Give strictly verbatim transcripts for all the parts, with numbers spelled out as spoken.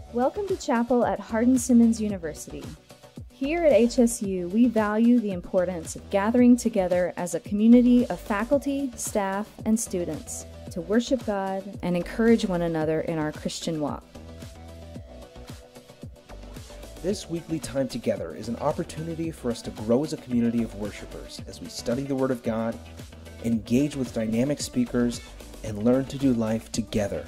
Welcome to chapel at Hardin-Simmons University. Here at H S U, we value the importance of gathering together as a community of faculty, staff, and students to worship God and encourage one another in our Christian walk. This weekly time together is an opportunity for us to grow as a community of worshipers as we study the Word of God, engage with dynamic speakers, and learn to do life together.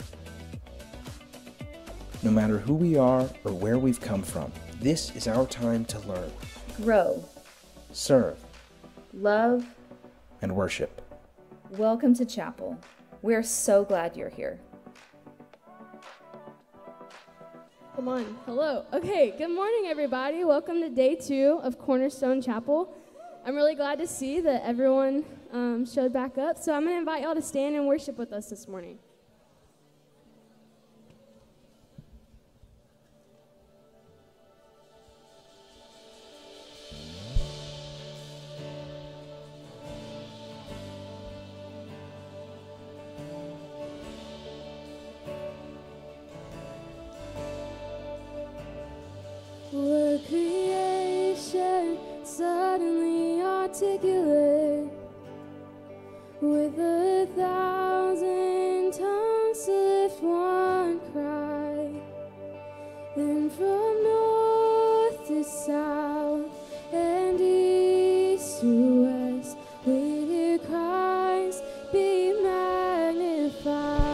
No matter who we are or where we've come from, this is our time to learn, Grow, serve, love, and worship. welcome to chapel. We're so glad you're here. Come on. Hello. Okay, good morning, everybody. Welcome to day two of Cornerstone Chapel. I'm really glad to see that everyone um, showed back up, so I'm going to invite y'all to stand and worship with us this morning. Were creation suddenly articulate with a thousand tongues to lift one cry? Then from north to south and east to west, with your cries be magnified.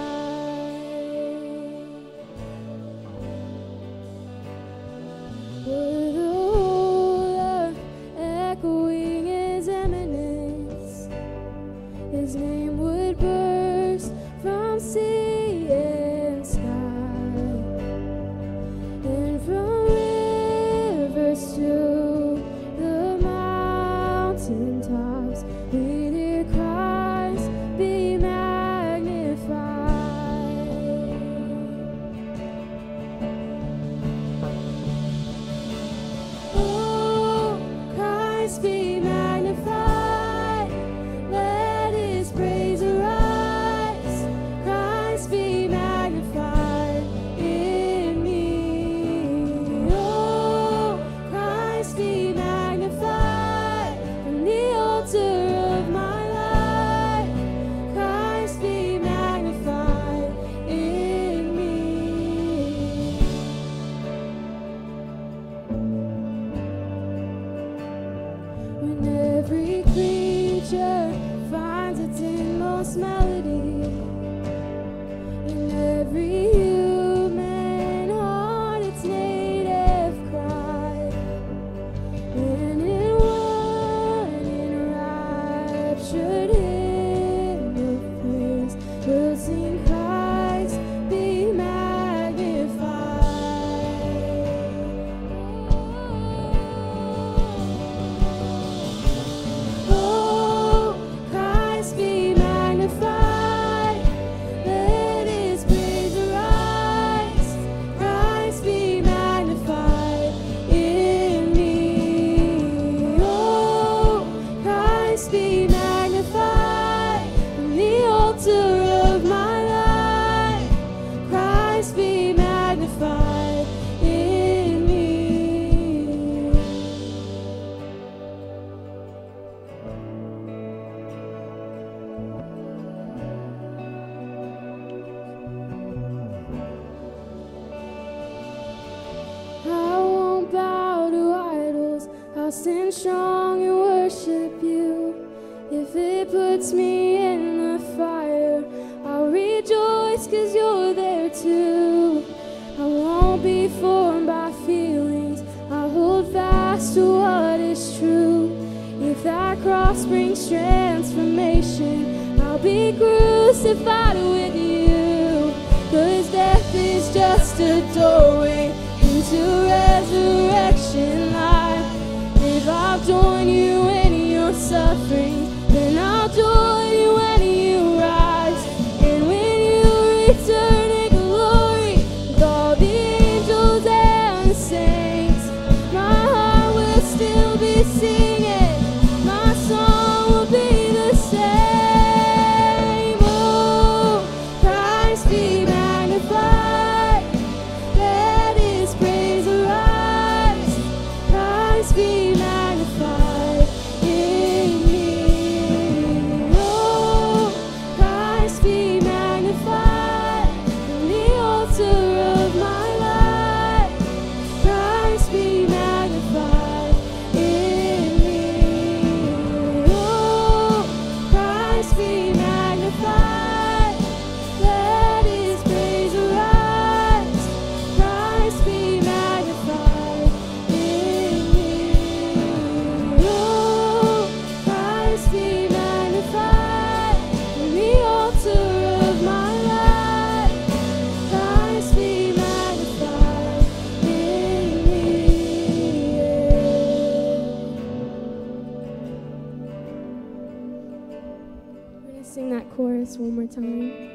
Were the whole earth echoing his eminence, his name would burst from sea and sky, and from rivers to the mountain tops, with your cries be magnified. Oh, Christ be magnified, let his praise arise. Christ be magnified in me. Oh, Christ be magnified from the altar of my life. Christ be magnified in me. When every creature finds its inmost melody, in every human heart its native cry, and in one enraptured hymn of praise we'll sing, Christ be magnified. Oh, Christ be magnified, let his praise arise. Christ be magnified in me. Oh, Christ be magnified from the altar of my life. Christ be magnified in me. I won't bow to idols, I'll stand strong and worship you. If it puts me in the fire, I'll rejoice 'cause you're there too. I won't be formed by feelings, I'll hold fast to what is true. If that cross brings transformation, I'll be crucified with you. 'Cause death is just a doorway into resurrection life. If I've joined you in your suffering, then I'll join you when you rise. And when you return in glory with all the angels and the saints, my heart will still be singing, my song will be the same. Oh, Christ be magnified, let this one more time.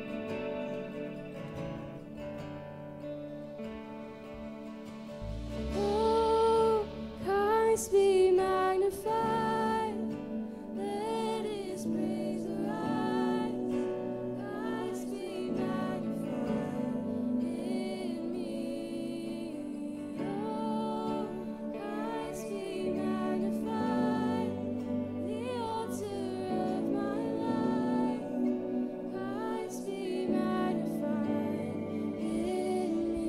Oh, Christ be magnified. Let his praise arise. Christ be magnified in me. Oh, Christ be magnified. The altar of my life. Christ be magnified in me.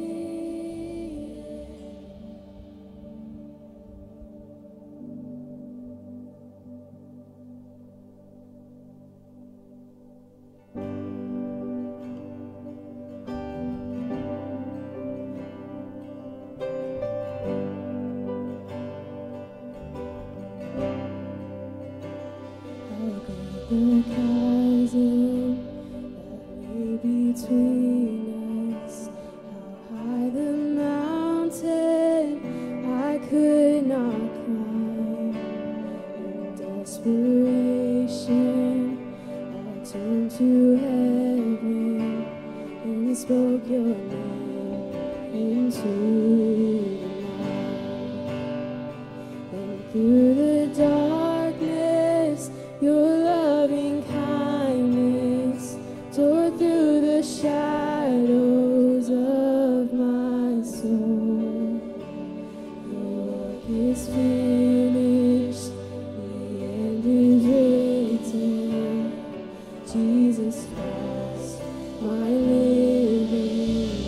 How great the chasm that lay between us, how high the mountain I could not climb. In desperation, I turned to heaven and spoke your name into the night. And through the darkness, your loving kindness tore through the shadows of my soul. Your work is finished, the end is written. Jesus Christ, my living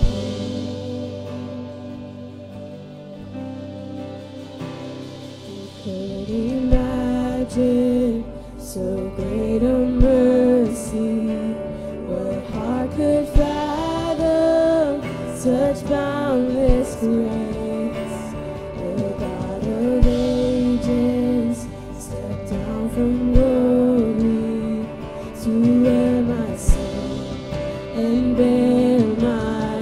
hope. Could imagine so great a mercy. What heart could fathom such boundless grace? The God of ages stepped down from glory to wear my sin and bear my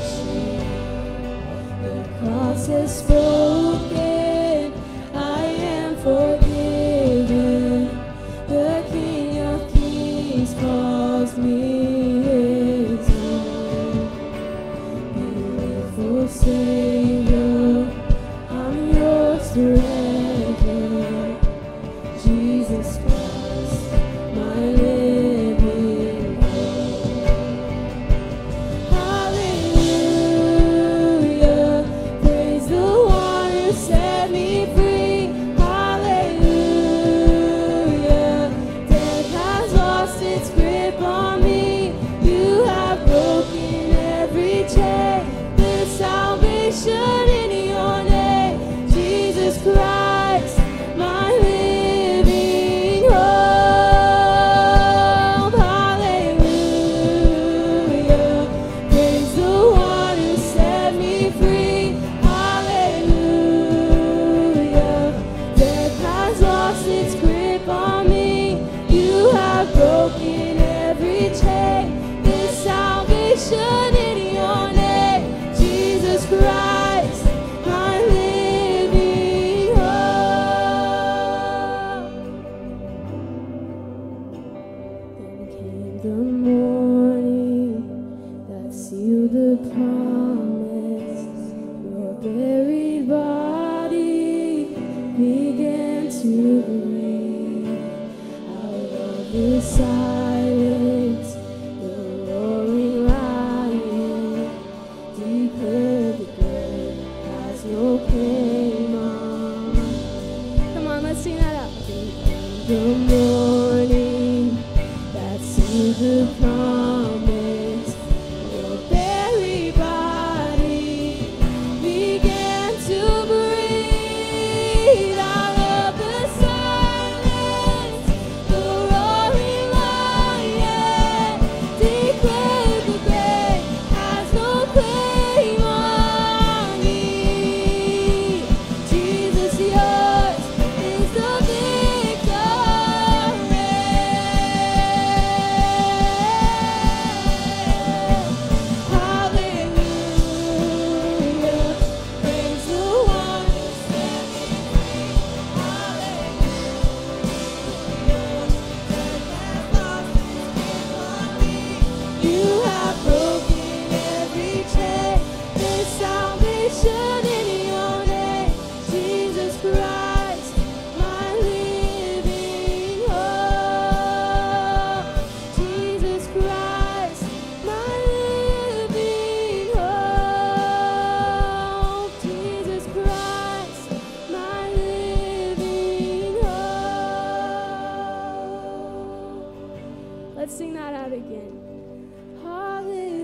shame. The cross has spoken, I am forgiven. The King of Kings calls me his own. Beautiful Savior, I'm yours forever. Jesus Christ, my living hope. Hallelujah, praise the one who set me free. Hallelujah, death has lost its grip on me. You have broken every chain. There's salvation in your name, Jesus Christ, my living hope. Hallelujah, praise the one who set me free. Hallelujah, death has lost its grip on me. You have broken every chain. There's salvation in your name, Jesus Christ, my living hope. Then came the morning that sealed the promise. Your buried body began to breathe. Out of the silence, the roaring lion declared the grave has no claim on. Come on, let's sing that out. The morning that sealed the promise, your buried body began to breathe. Out of the silence, the roaring lion declared the grave has no claim on me. Jesus, yours is the victory. that out again. Hallelujah.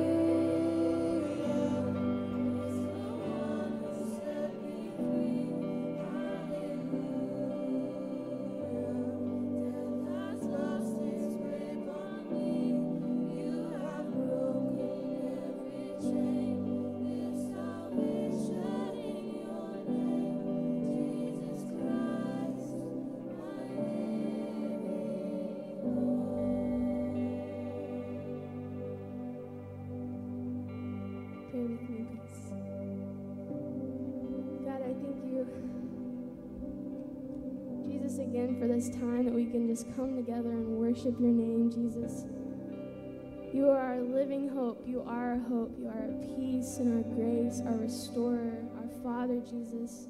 Again for this time that we can just come together and worship your name, Jesus. You are our living hope. You are our hope. You are our peace and our grace, our restorer, our Father, Jesus.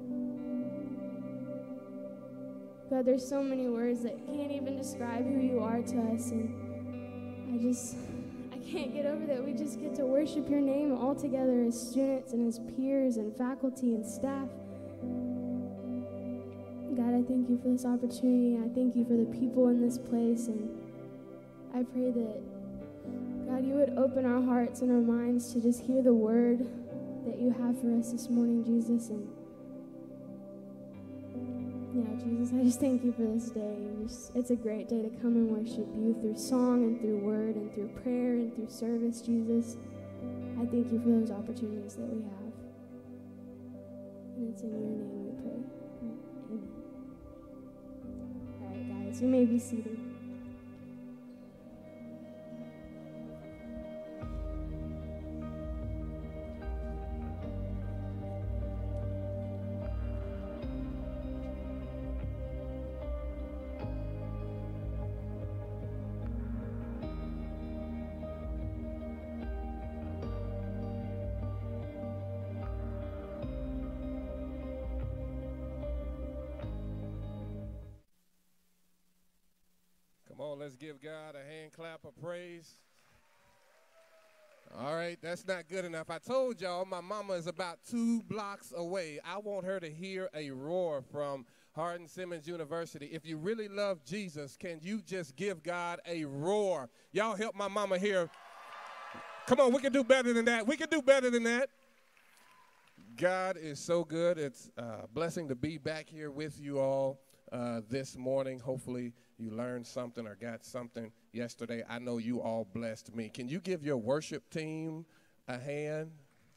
God, there's so many words that can't even describe who you are to us, and I just, I can't get over that we just get to worship your name all together as students and as peers and faculty and staff. God, I thank you for this opportunity. I thank you for the people in this place, and I pray that, God, you would open our hearts and our minds to just hear the word that you have for us this morning, Jesus. And yeah, Jesus, I just thank you for this day. And just, it's a great day to come and worship you through song and through word and through prayer and through service, Jesus. I thank you for those opportunities that we have. And it's in your name we pray. Amen. All right, guys, you may be seated. Come on, let's give God a hand clap of praise. All right, that's not good enough. I told y'all my mama is about two blocks away. I want her to hear a roar from Hardin-Simmons University. If you really love Jesus, can you just give God a roar? Y'all help my mama here. Come on, we can do better than that. We can do better than that. God is so good. It's a blessing to be back here with you all uh, this morning. Hopefully you learned something or got something yesterday. I know you all blessed me. Can you give your worship team a hand?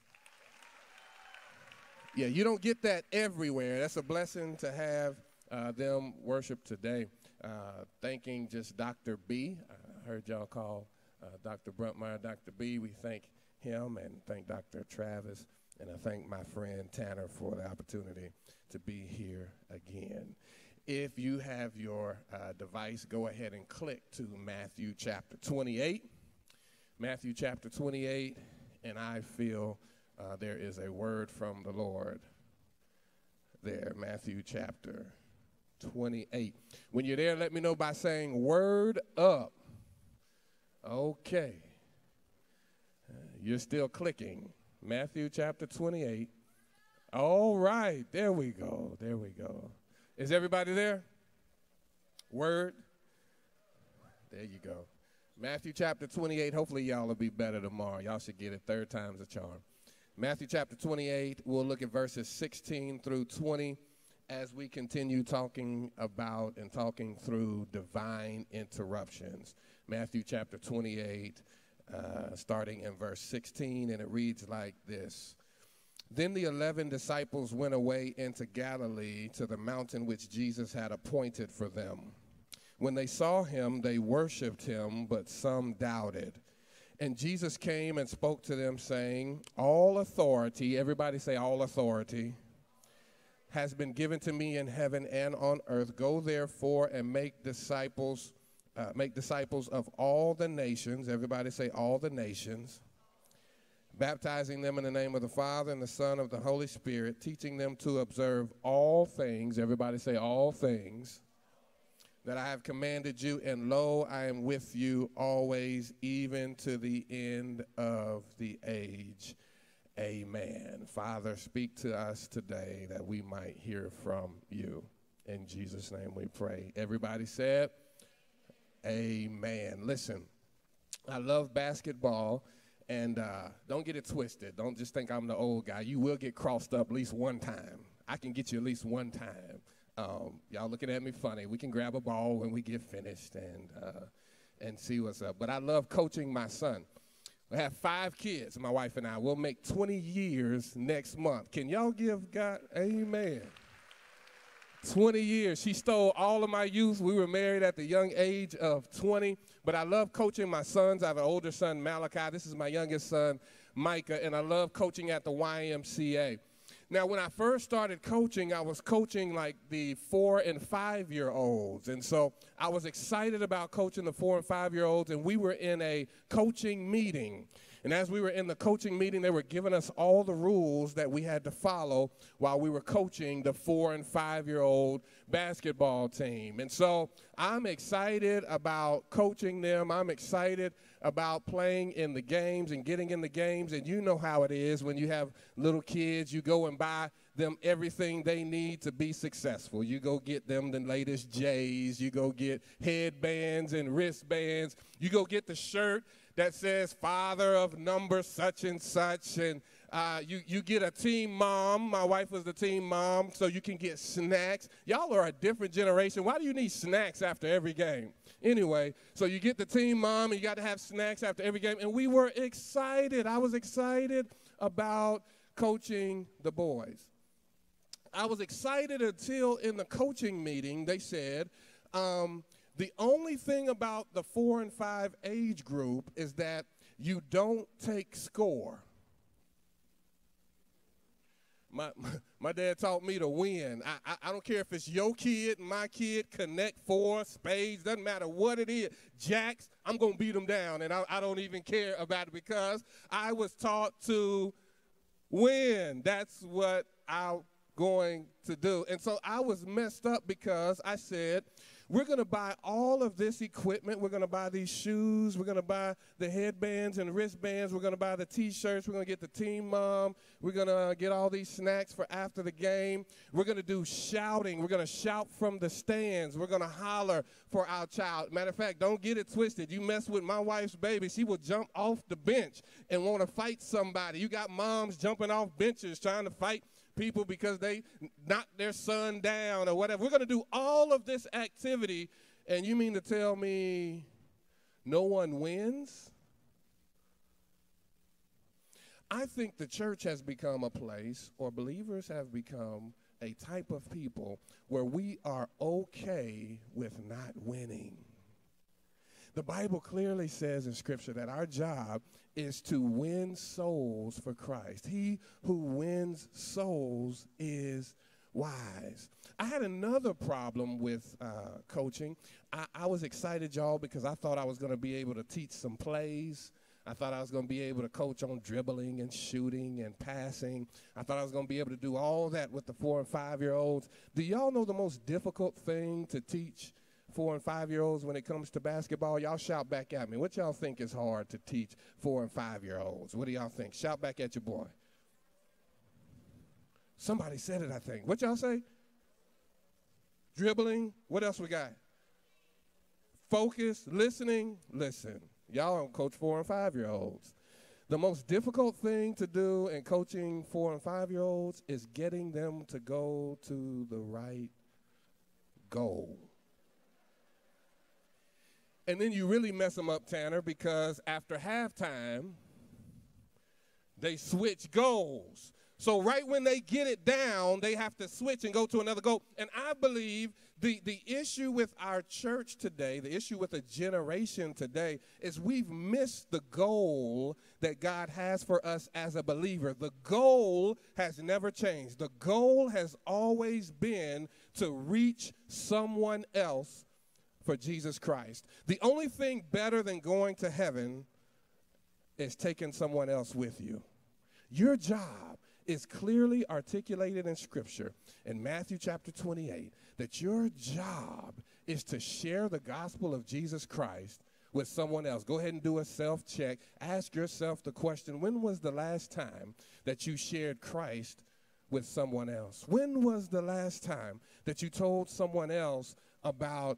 Yeah, you don't get that everywhere. That's a blessing to have uh, them worship today. Uh, thanking just Doctor B. I heard y'all call uh, Doctor Bruntmeyer Doctor B. We thank him and thank Doctor Travis. And I thank my friend Tanner for the opportunity to be here again. If you have your uh, device, go ahead and click to Matthew chapter twenty-eight. Matthew chapter twenty-eight, and I feel uh, there is a word from the Lord there. Matthew chapter twenty-eight. When you're there, let me know by saying word up. Okay. Uh, you're still clicking. Matthew chapter twenty-eight. All right, there we go, there we go. Is everybody there? Word? There you go. Matthew chapter twenty-eight. Hopefully y'all will be better tomorrow. Y'all should get it. Third time's a charm. Matthew chapter twenty-eight. We'll look at verses sixteen through twenty as we continue talking about and talking through divine interruptions. Matthew chapter twenty-eight, uh, starting in verse sixteen, and it reads like this. Then the eleven disciples went away into Galilee to the mountain which Jesus had appointed for them. When they saw him, they worshipped him, but some doubted. And Jesus came and spoke to them, saying, all authority, everybody say all authority, has been given to me in heaven and on earth. Go therefore and make disciples, uh, make disciples of all the nations. Everybody say all the nations. Baptizing them in the name of the Father and the Son of the Holy Spirit, teaching them to observe all things, everybody say all things, that I have commanded you, and lo, I am with you always, even to the end of the age. Amen. Father, speak to us today that we might hear from you. In Jesus' name we pray. Everybody said, Amen. Listen, I love basketball, and uh, don't get it twisted. Don't just think I'm the old guy. You will get crossed up at least one time. I can get you at least one time. Um, y'all looking at me funny. We can grab a ball when we get finished and uh, and see what's up. But I love coaching my son. I have five kids, my wife and I. We'll make twenty years next month. Can y'all give God amen? twenty years. She stole all of my youth. We were married at the young age of twenty. But I love coaching my sons. I have an older son, Malachi. This is my youngest son, Micah. And I love coaching at the Y M C A. Now, when I first started coaching, I was coaching like the four and five-year-olds. And so I was excited about coaching the four and five-year-olds, and we were in a coaching meeting. And as we were in the coaching meeting, they were giving us all the rules that we had to follow while we were coaching the four and five-year-old basketball team. And so I'm excited about coaching them. I'm excited about playing in the games and getting in the games. And you know how it is when you have little kids. You go and buy them everything they need to be successful. You go get them the latest J's. You go get headbands and wristbands. You go get the shirt that says father of number such and such, and uh, you, you get a team mom. My wife was the team mom, so you can get snacks. Y'all are a different generation. Why do you need snacks after every game? Anyway, so you get the team mom, and you got to have snacks after every game, and we were excited. I was excited about coaching the boys. I was excited until in the coaching meeting they said, um, the only thing about the four and five age group is that you don't take score. My, my, my dad taught me to win. I, I, I don't care if it's your kid, my kid, connect four, spades, doesn't matter what it is. Jacks, I'm going to beat them down, and I, I don't even care about it because I was taught to win. That's what I'm going to do. And so I was messed up because I said, we're going to buy all of this equipment. We're going to buy these shoes. We're going to buy the headbands and wristbands. We're going to buy the T-shirts. We're going to get the team mom. We're going to get all these snacks for after the game. We're going to do shouting. We're going to shout from the stands. We're going to holler for our child. Matter of fact, don't get it twisted. You mess with my wife's baby, she will jump off the bench and want to fight somebody. You got moms jumping off benches trying to fight people because they knocked their son down or whatever. We're going to do all of this activity, and you mean to tell me no one wins? I think the church has become a place, or believers have become a type of people where we are okay with not winning. The Bible clearly says in Scripture that our job is to win souls for Christ. He who wins souls is wise. I had another problem with uh, coaching. I, I was excited, y'all, because I thought I was going to be able to teach some plays. I thought I was going to be able to coach on dribbling and shooting and passing. I thought I was going to be able to do all that with the four and five-year-olds. Do y'all know the most difficult thing to teach four and five-year-olds when it comes to basketball? Y'all shout back at me. What y'all think is hard to teach four and five-year-olds? What do y'all think? Shout back at your boy. Somebody said it, I think. What y'all say? Dribbling. What else we got? Focus, listening. Listen, y'all don't coach four and five-year-olds. The most difficult thing to do in coaching four and five-year-olds is getting them to go to the right goal. And then you really mess them up, Tanner, because after halftime, they switch goals. So right when they get it down, they have to switch and go to another goal. And I believe the, the issue with our church today, the issue with a generation today, is we've missed the goal that God has for us as a believer. The goal has never changed. The goal has always been to reach someone else for Jesus Christ. The only thing better than going to heaven is taking someone else with you. Your job is clearly articulated in Scripture in Matthew chapter twenty-eight, that your job is to share the gospel of Jesus Christ with someone else. Go ahead and do a self-check. Ask yourself the question, when was the last time that you shared Christ with someone else? When was the last time that you told someone else about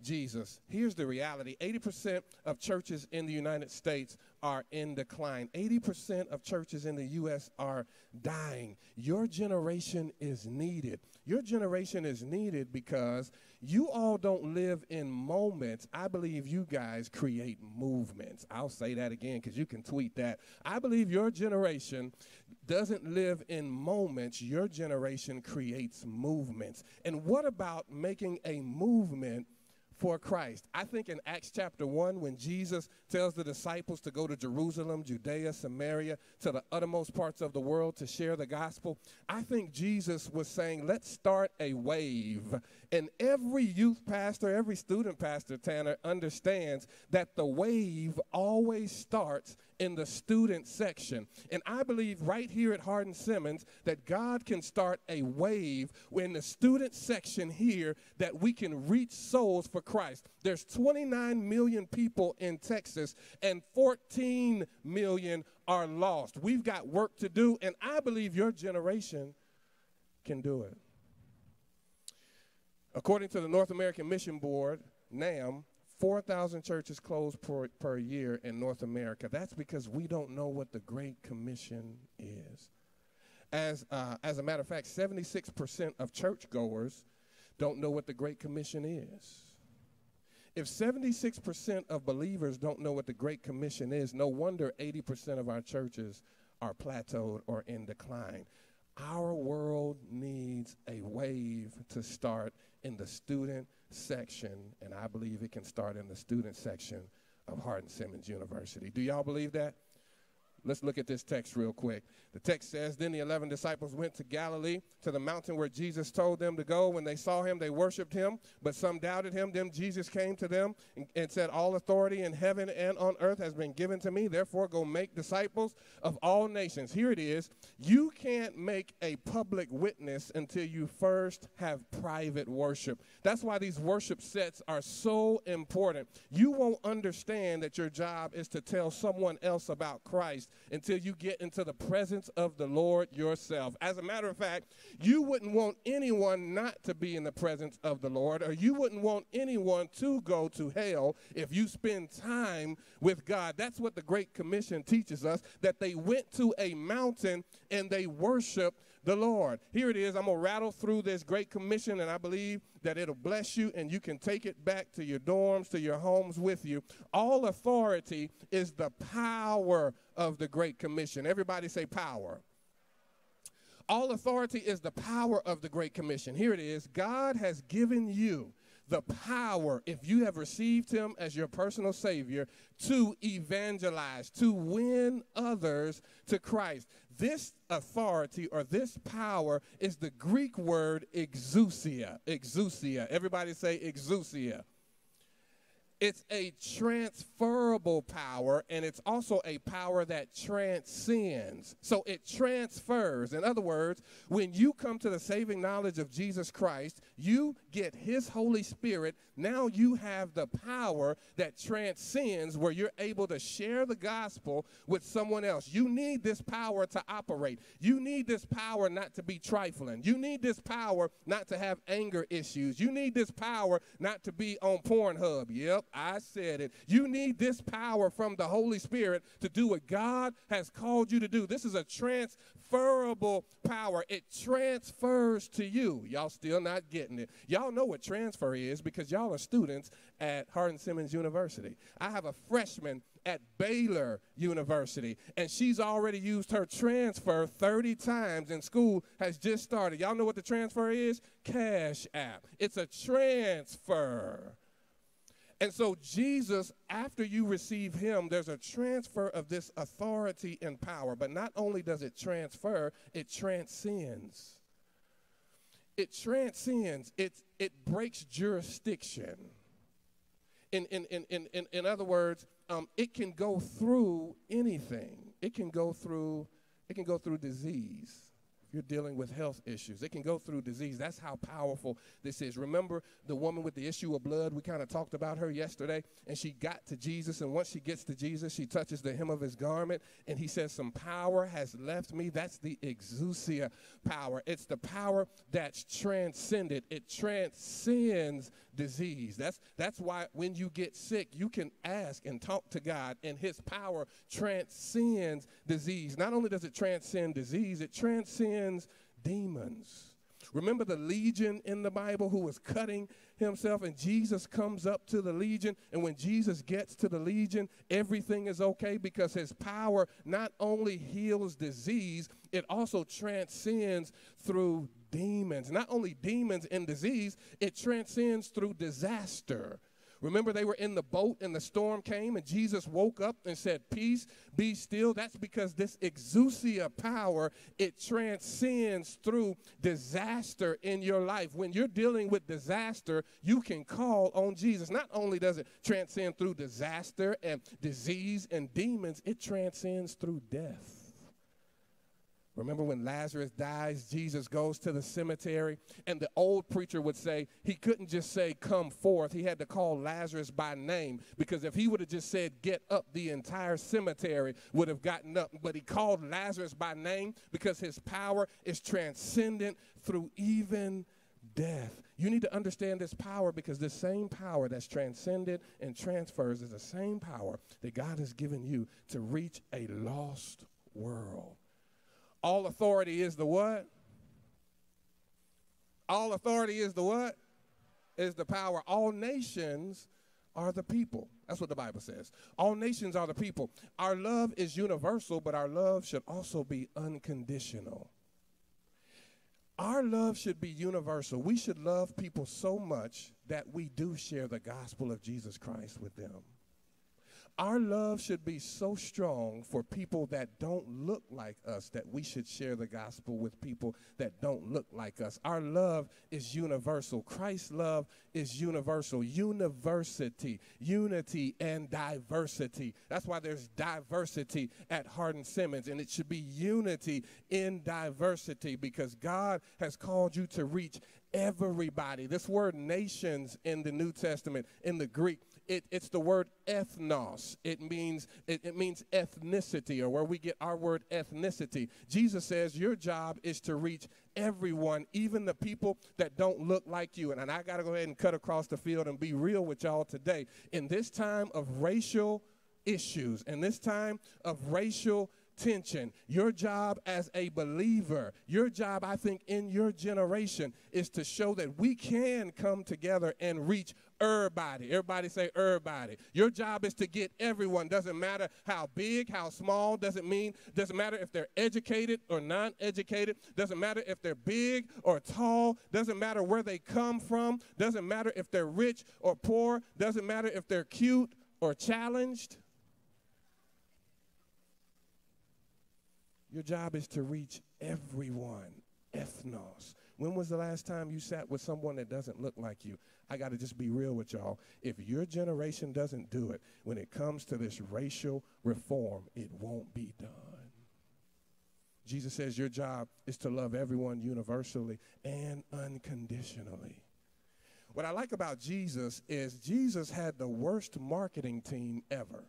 Jesus. Here's the reality. eighty percent of churches in the United States are in decline. eighty percent of churches in the U S are dying. Your generation is needed. Your generation is needed because you all don't live in moments. I believe you guys create movements. I'll say that again because you can tweet that. I believe your generation doesn't live in moments. Your generation creates movements. And what about making a movement for Christ? I think in Acts chapter one, when Jesus tells the disciples to go to Jerusalem, Judea, Samaria, to the uttermost parts of the world to share the gospel, I think Jesus was saying, let's start a wave. And every youth pastor, every student pastor, Tanner, understands that the wave always starts in the student section. And I believe right here at Hardin-Simmons that God can start a wave in the student section here that we can reach souls for Christ. There's twenty-nine million people in Texas and fourteen million are lost. We've got work to do, and I believe your generation can do it. According to the North American Mission Board, NAM, four thousand churches close per, per year in North America. That's because we don't know what the Great Commission is. As, uh, as a matter of fact, seventy-six percent of churchgoers don't know what the Great Commission is. If seventy-six percent of believers don't know what the Great Commission is, no wonder eighty percent of our churches are plateaued or in decline. Our world needs a wave to start in the student section, and I believe it can start in the student section of Hardin-Simmons University. Do y'all believe that? Let's look at this text real quick. The text says, then the eleven disciples went to Galilee, to the mountain where Jesus told them to go. When they saw him, they worshiped him, but some doubted him. Then Jesus came to them and, and said, all authority in heaven and on earth has been given to me. Therefore, go make disciples of all nations. Here it is. You can't make a public witness until you first have private worship. That's why these worship sets are so important. You won't understand that your job is to tell someone else about Christ until you get into the presence of the Lord yourself. As a matter of fact, you wouldn't want anyone not to be in the presence of the Lord, or you wouldn't want anyone to go to hell if you spend time with God. That's what the Great Commission teaches us, that they went to a mountain and they worshiped the Lord. Here it is. I'm going to rattle through this Great Commission, and I believe that it'll bless you, and you can take it back to your dorms, to your homes with you. All authority is the power of the Great Commission. Everybody say power. All authority is the power of the Great Commission. Here it is. God has given you the power, if you have received him as your personal Savior, to evangelize, to win others to Christ. This authority or this power is the Greek word exousia. Exousia. Everybody say exousia. It's a transferable power, and it's also a power that transcends. So it transfers. In other words, when you come to the saving knowledge of Jesus Christ, you get his Holy Spirit. Now you have the power that transcends, where you're able to share the gospel with someone else. You need this power to operate. You need this power not to be trifling. You need this power not to have anger issues. You need this power not to be on Pornhub. Yep, I said it. You need this power from the Holy Spirit to do what God has called you to do. This is a transferable power. It transfers to you. Y'all still not getting it. Y'all know what transfer is because y'all are students at Hardin-Simmons University. I have a freshman at Baylor University, and she's already used her transfer thirty times, and school has just started. Y'all know what the transfer is? Cash App. It's a transfer. And so Jesus, after you receive him, there's a transfer of this authority and power. But not only does it transfer, it transcends. It transcends. It, it breaks jurisdiction. In, in, in, in, in, in other words, um, it can go through anything. It can go through, it can go through disease. you're dealing with health issues. It can go through disease. That's how powerful this is. Remember the woman with the issue of blood? We kind of talked about her yesterday, and she got to Jesus, and once she gets to Jesus, she touches the hem of his garment, and he says, some power has left me. That's the exousia power. It's the power that's transcended. It transcends disease. That's, that's why when you get sick, you can ask and talk to God, and his power transcends disease. Not only does it transcend disease, it transcends demons. Remember the legion in the Bible who was cutting himself, and Jesus comes up to the legion, and when Jesus gets to the legion, everything is okay because his power not only heals disease, it also transcends through demons. Not only demons and disease, it transcends through disaster. Remember, they were in the boat and the storm came and Jesus woke up and said, peace, be still. That's because this exousia power, it transcends through disaster in your life. When you're dealing with disaster, you can call on Jesus. Not only does it transcend through disaster and disease and demons, it transcends through death. Remember when Lazarus dies, Jesus goes to the cemetery, and the old preacher would say he couldn't just say, come forth. He had to call Lazarus by name, because if he would have just said, get up, the entire cemetery would have gotten up. But he called Lazarus by name because his power is transcendent through even death. You need to understand this power, because this same power that's transcended and transfers is the same power that God has given you to reach a lost world. All authority is the what? All authority is the what? Is the power. All nations are the people. That's what the Bible says. All nations are the people. Our love is universal, but our love should also be unconditional. Our love should be universal. We should love people so much that we do share the gospel of Jesus Christ with them. Our love should be so strong for people that don't look like us that we should share the gospel with people that don't look like us. Our love is universal. Christ's love is universal. University, unity and diversity. That's why there's diversity at Hardin-Simmons, and it should be unity in diversity, because God has called you to reach everybody. This word nations in the New Testament, in the Greek, It, it's the word ethnos. It means it, it means ethnicity, or where we get our word ethnicity. Jesus says your job is to reach everyone, even the people that don't look like you. And, and I got to go ahead and cut across the field and be real with y'all today. In this time of racial issues, in this time of racial tension, your job as a believer, your job, I think, in your generation is to show that we can come together and reach everybody. Everybody say everybody. Your job is to get everyone. Doesn't matter how big, how small, doesn't mean, doesn't matter if they're educated or non-educated, doesn't matter if they're big or tall, doesn't matter where they come from, doesn't matter if they're rich or poor, doesn't matter if they're cute or challenged. Your job is to reach everyone, ethnos. When was the last time you sat with someone that doesn't look like you? I got to just be real with y'all. If your generation doesn't do it, when it comes to this racial reform, it won't be done. Jesus says your job is to love everyone universally and unconditionally. What I like about Jesus is Jesus had the worst marketing team ever.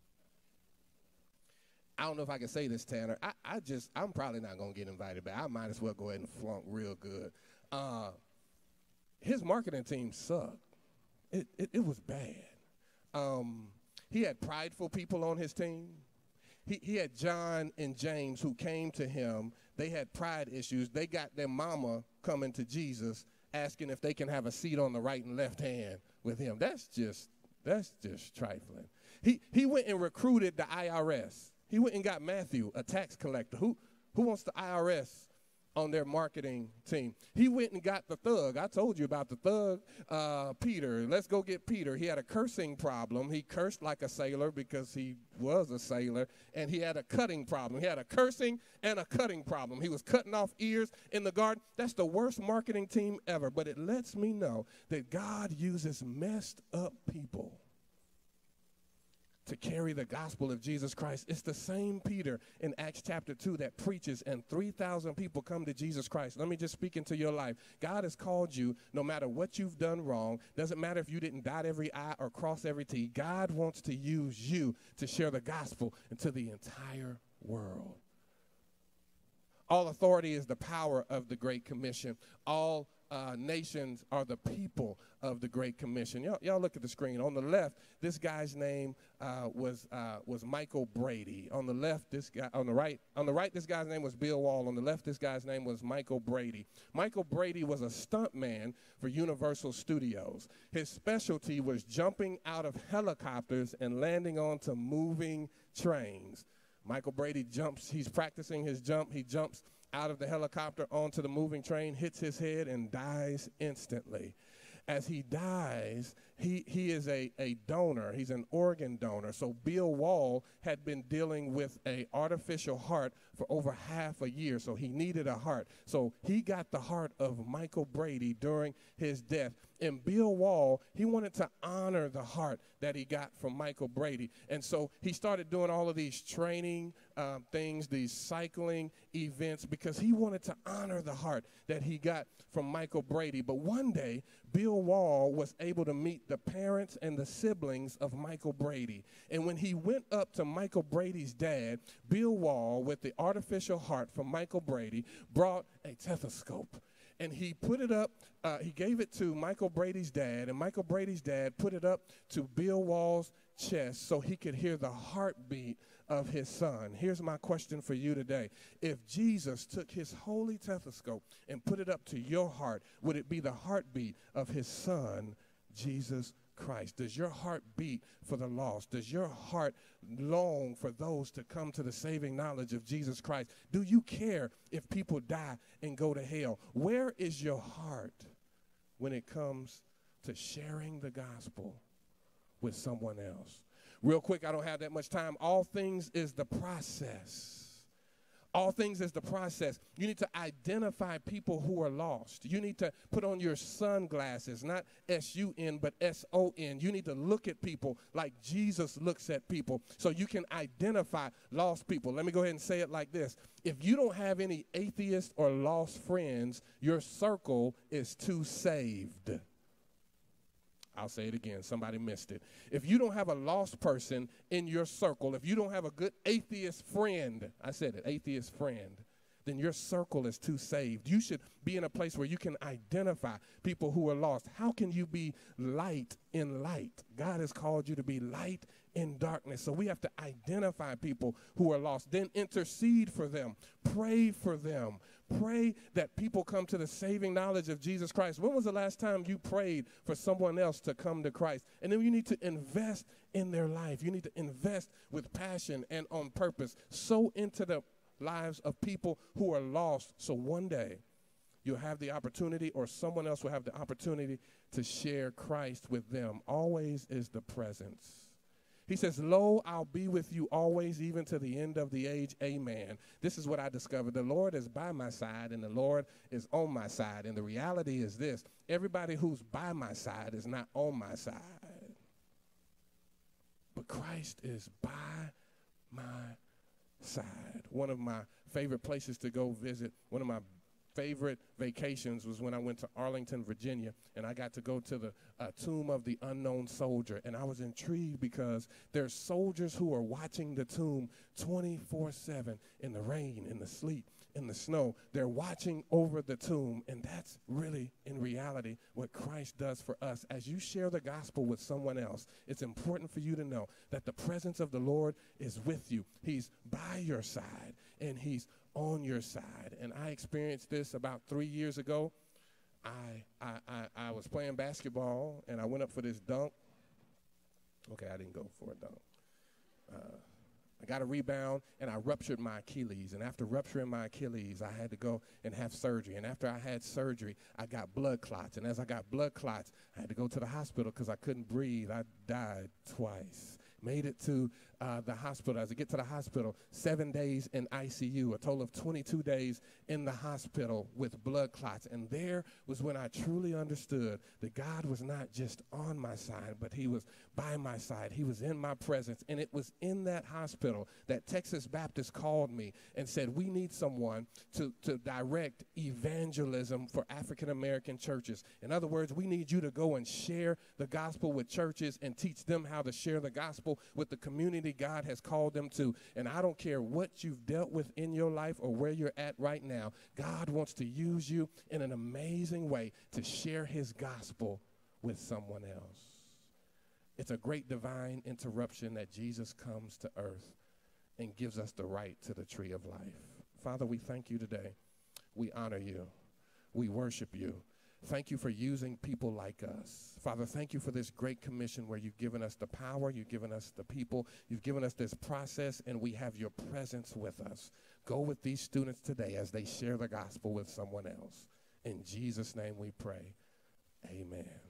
I don't know if I can say this, Tanner. I, I just, I'm probably not going to get invited back. I might as well go ahead and flunk real good. Uh, his marketing team sucked. It, it, it was bad. Um, he had prideful people on his team. He, he had John and James who came to him. They had pride issues. They got their mama coming to Jesus asking if they can have a seat on the right and left hand with him. That's just, that's just trifling. He, he went and recruited the I R S. He went and got Matthew, a tax collector. Who, who wants the I R S on their marketing team? He went and got the thug. I told you about the thug, uh, Peter. Let's go get Peter. He had a cursing problem. He cursed like a sailor because he was a sailor, and he had a cutting problem. He had a cursing and a cutting problem. He was cutting off ears in the garden. That's the worst marketing team ever, but it lets me know that God uses messed up people. to carry the gospel of Jesus Christ. It's the same Peter in Acts chapter two that preaches and three thousand people come to Jesus Christ. Let me just speak into your life. God has called you no matter what you've done wrong. Doesn't matter if you didn't dot every I or cross every T. God wants to use you to share the gospel into the entire world. All authority is the power of the Great Commission. All Uh, nations are the people of the Great Commission. Y'all, y'all look at the screen. On the left, this guy's name uh, was uh, was Michael Brady. On the left, this guy. On the right, on the right, this guy's name was Bill Wall. On the left, this guy's name was Michael Brady. Michael Brady was a stuntman for Universal Studios. His specialty was jumping out of helicopters and landing onto moving trains. Michael Brady jumps. He's practicing his jump. He jumps out of the helicopter onto the moving train, hits his head, and dies instantly. As he dies, he, he is a, a donor. He's an organ donor. So Bill Wall had been dealing with an artificial heart for over half a year, so he needed a heart. So he got the heart of Michael Brady during his death. And Bill Wall, he wanted to honor the heart that he got from Michael Brady. And so he started doing all of these training um, things, these cycling events, because he wanted to honor the heart that he got from Michael Brady. But one day, Bill Wall was able to meet the parents and the siblings of Michael Brady. And when he went up to Michael Brady's dad, Bill Wall, with the artificial heart from Michael Brady, brought a stethoscope. And he put it up, uh, he gave it to Michael Brady's dad, and Michael Brady's dad put it up to Bill Wall's chest so he could hear the heartbeat of his son. Here's my question for you today. If Jesus took his holy stethoscope and put it up to your heart, would it be the heartbeat of his son, Jesus Christ? Does your heart beat for the lost? Does your heart long for those to come to the saving knowledge of Jesus Christ? Do you care if people die and go to hell? Where is your heart when it comes to sharing the gospel with someone else? Real quick, I don't have that much time. All things is the process. All things is the process. You need to identify people who are lost. You need to put on your sunglasses, not S U N, but S O N. You need to look at people like Jesus looks at people so you can identify lost people. Let me go ahead and say it like this. If you don't have any atheist or lost friends, your circle is too saved. I'll say it again. Somebody missed it. If you don't have a lost person in your circle, if you don't have a good atheist friend, I said it, atheist friend, then your circle is too saved. You should be in a place where you can identify people who are lost. How can you be light in light? God has called you to be light in darkness. So we have to identify people who are lost, then intercede for them, pray for them. Pray that people come to the saving knowledge of Jesus Christ. When was the last time you prayed for someone else to come to Christ? And then you need to invest in their life. You need to invest with passion and on purpose. Sow into the lives of people who are lost. So one day you'll have the opportunity, or someone else will have the opportunity to share Christ with them. Always is the presence. He says, lo, I'll be with you always, even to the end of the age. Amen. This is what I discovered. The Lord is by my side, and the Lord is on my side. And the reality is this. Everybody who's by my side is not on my side. But Christ is by my side. One of my favorite places to go visit, one of my favorite vacations was when I went to Arlington, Virginia, and I got to go to the uh, tomb of the unknown soldier. And I was intrigued because there's soldiers who are watching the tomb twenty-four seven in the rain, in the sleet, in the snow. They're watching over the tomb, and that's really, in reality, what Christ does for us. As you share the gospel with someone else, it's important for you to know that the presence of the Lord is with you. He's by your side, and he's on your side. And I experienced this about three years ago. I, I, I, I was playing basketball, and I went up for this dunk. Okay, I didn't go for a dunk. Uh, I got a rebound, and I ruptured my Achilles. And after rupturing my Achilles, I had to go and have surgery. And after I had surgery, I got blood clots. And as I got blood clots, I had to go to the hospital because I couldn't breathe. I died twice. Made it to uh, the hospital. As I get to the hospital, seven days in I C U, a total of twenty-two days in the hospital with blood clots. And there was when I truly understood that God was not just on my side, but he was by my side. He was in my presence. And it was in that hospital that Texas Baptist called me and said, we need someone to, to direct evangelism for African-American churches. In other words, we need you to go and share the gospel with churches and teach them how to share the gospel with the community God has called them to. And I don't care what you've dealt with in your life or where you're at right now, God wants to use you in an amazing way to share his gospel with someone else. It's a great divine interruption that Jesus comes to earth and gives us the right to the tree of life. Father, we thank you today. We honor you. We worship you. Thank you for using people like us. Father, thank you for this great commission where you've given us the power, you've given us the people, you've given us this process, and we have your presence with us. Go with these students today as they share the gospel with someone else. In Jesus' name we pray. Amen.